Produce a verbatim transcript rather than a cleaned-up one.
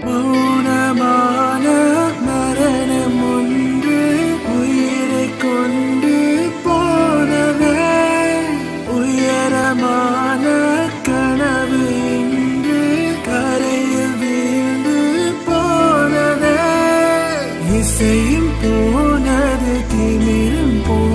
மௌனமான மரணம் ஒன்று உயிரை கொண்டு போனவே உயரமான கனவு இன்று கரையில் வீழ்ந்து போனவே இசையும் போனது திமிரும் போ